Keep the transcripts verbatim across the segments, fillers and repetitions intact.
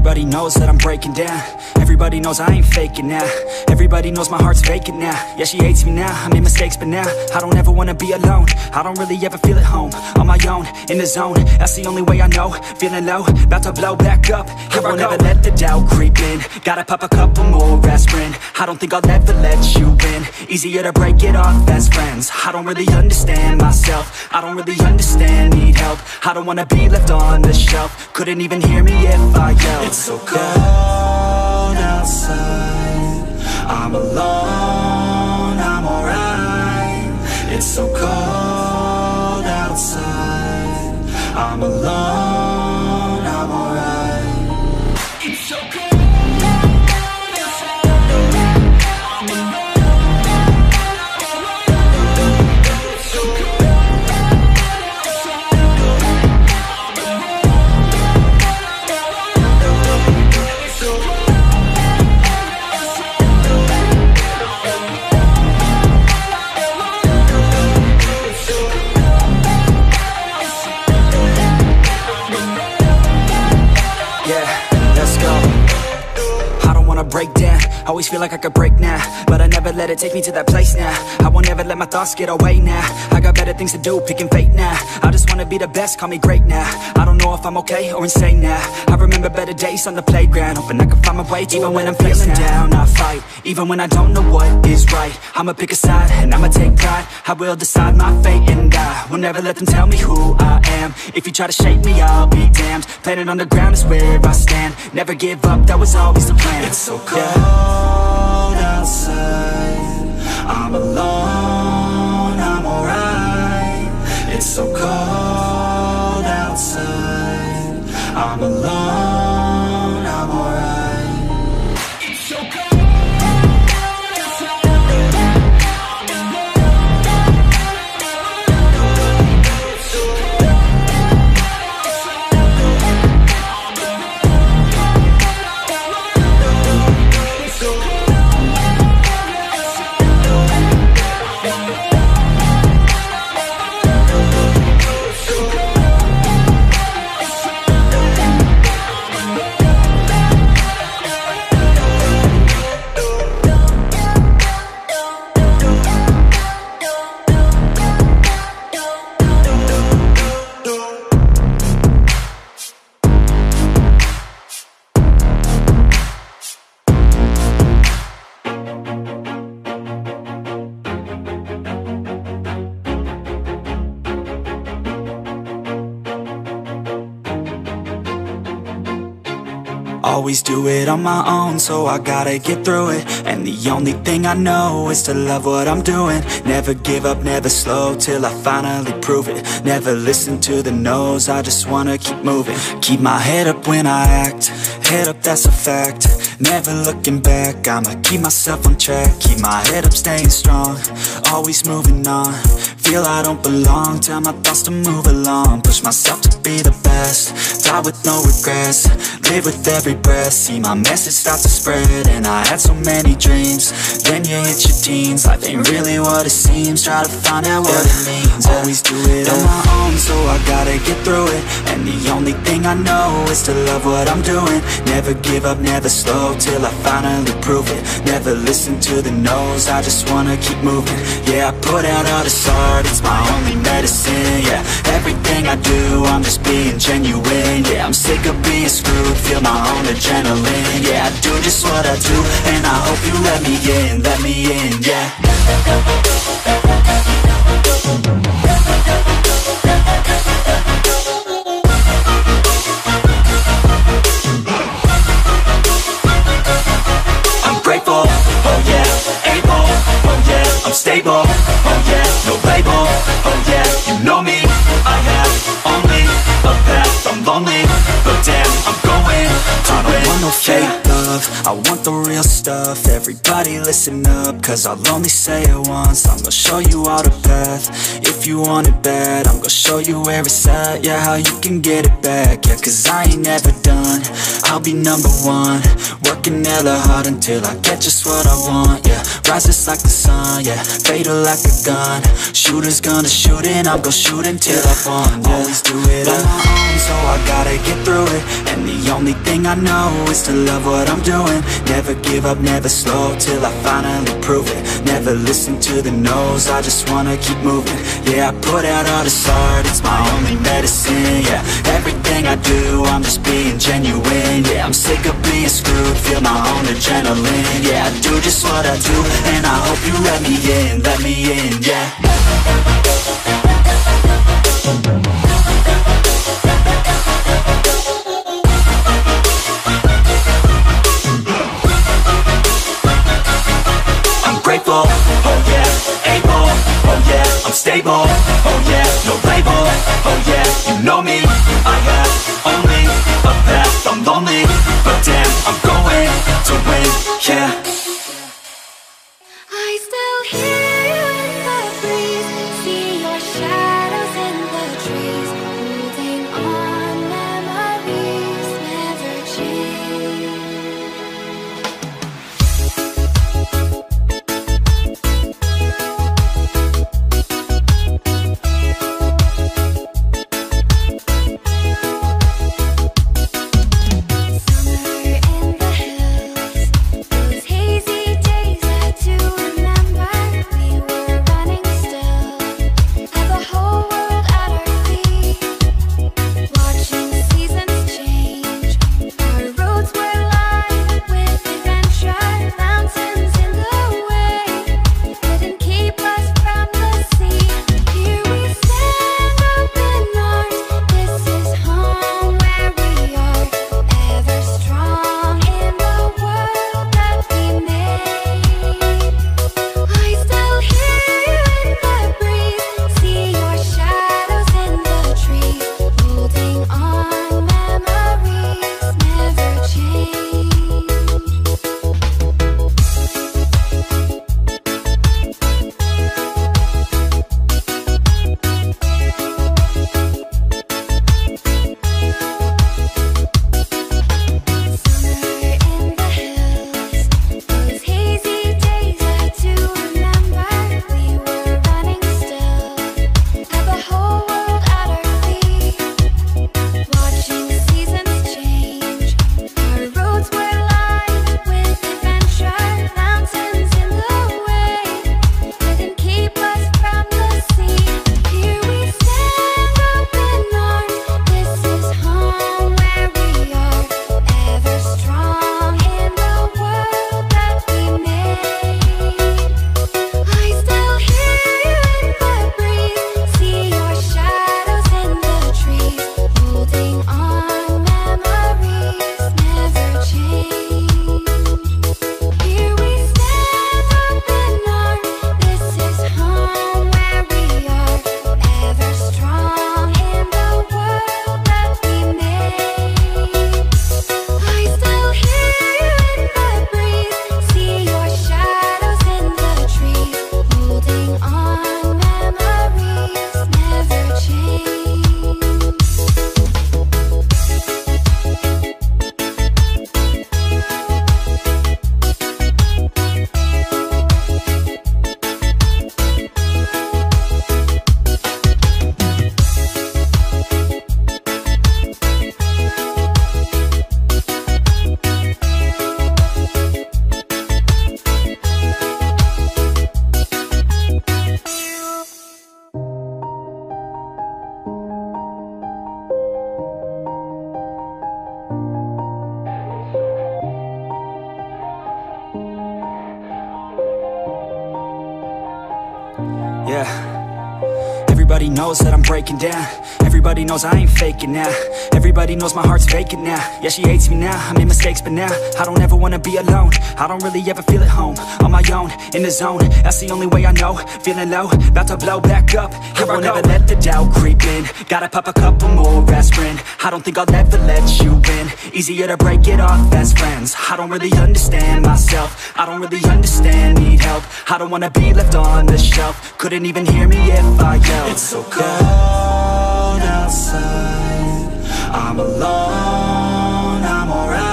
Everybody knows that I'm breaking down. Everybody knows I ain't faking now. Everybody knows my heart's vacant now. Yeah, she hates me now, I made mistakes, but now I don't ever wanna be alone. I don't really ever feel at home. On my own, in the zone, that's the only way I know. Feeling low, about to blow back up. Here I won't ever let the doubt creep in. Gotta pop a couple more aspirin. I don't think I'll ever let you in. Easier to break it off as friends. I don't really understand myself. I don't really understand, need help. I don't wanna be left on the shelf. Couldn't even hear me if I yelled. It's so cold outside, I'm alone, I'm alright. It's so cold outside, I'm alone, I'm alright. It's so cold. Break down, always feel like I could break now, but I never let it take me to that place now. I won't ever let my thoughts get away now. I got better things to do, picking fate now. I just wanna be the best, call me great now. I don't know if I'm okay or insane now. I remember better days on the playground, hoping I can find my way even when I'm feeling down. I fight, even when I don't know what is right. I'ma pick a side, and I'ma take pride. I will decide my fate, and I will never let them tell me who I am. If you try to shape me, I'll be damned. Planet on the ground is where I stand. Never give up, that was always the plan. It's so cold outside, I'm alone, I'm alright. It's so cold outside, I'm alone, I'm alright. It's so cold. Always do it on my own, so I gotta get through it. And the only thing I know is to love what I'm doing. Never give up, never slow, till I finally prove it. Never listen to the no's, I just wanna keep moving. Keep my head up when I act, head up, that's a fact. Never looking back, I'ma keep myself on track. Keep my head up, staying strong, always moving on. Feel I don't belong, tell my thoughts to move along. Push myself to be the best, die with no regrets. Live with every breath, see my message start to spread. And I had so many dreams, then you hit your teens. Life ain't really what it seems, try to find out what it means. Always do it on my own, so I gotta get through it. And the only thing I know is to love what I'm doing. Never give up, never slow, till I finally prove it. Never listen to the no's, I just wanna keep moving. Yeah, I put out all this art, it's my only medicine. Yeah, everything I do, I'm just being genuine. Yeah, I'm sick of being screwed, feel my own adrenaline. Yeah, I do just what I do, and I hope you let me in, let me in, yeah. I'm grateful, oh yeah, able, oh yeah, I'm stable, oh yeah, no label, oh yeah, you know me, I have only a path, I'm lonely, but damn, I'm going to I don't want no fake love, I want the real stuff. Everybody listen up, cause I'll only say it once. I'm gonna show you all the path, if you want it bad. I'm gonna show you where it's at, yeah, how you can get it back. Yeah, cause I ain't never done, I'll be number one, working hella hard until I get just what I want, yeah. Rises like the sun, yeah, fatal like a gun. Shooters gonna shoot and I'm gonna shoot until I fall, yeah. Always do it on my own, so I gotta get through it. And the only thing I know is to love what I'm doing. Never give up, never slow, till I finally prove it. Never listen to the no's, I just wanna keep moving. Yeah, I put out all this art, it's my only medicine, yeah. Everything I do, I'm just being genuine, yeah. I'm sick of being screwed, feel my own adrenaline, yeah. I do just what I do, and I hope you let me in, let me in, yeah. I'm grateful, oh yeah, able, oh yeah, I'm stable, oh yeah, no label, oh yeah, you know me, I have only a path, I'm lonely, but damn, I'm going to win, yeah. I still hear you in the breeze, see your shadows in the trees, holding on, memories never change. Yeah, everybody knows that I'm breaking down. Everybody knows I ain't faking now. Everybody knows my heart's vacant now. Yeah, she hates me now, I made mistakes but now I don't ever wanna be alone. I don't really ever feel at home. On my own, in the zone, that's the only way I know. Feeling low, about to blow back up. Here I won't ever let the doubt creep in. Gotta pop a couple more aspirin. I don't think I'll ever let you in. Easier to break it off best friends. I don't really understand myself. I don't really understand, need help. I don't wanna be left on the shelf. Couldn't even hear me if I yelled. It's so cold outside, I'm alone, I'm alright.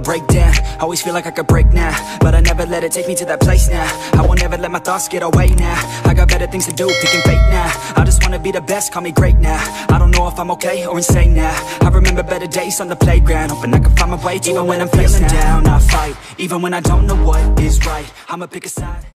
breakdown. Always feel like I could break now, but I never let it take me to that place now. I won't ever let my thoughts get away now. I got better things to do, picking fate now. I just wanna be the best, call me great now. I don't know if I'm okay or insane now. I remember better days on the playground, hoping I can find my way. Even when I'm feeling down, I fight. Even when I don't know what is right, I'ma pick a side.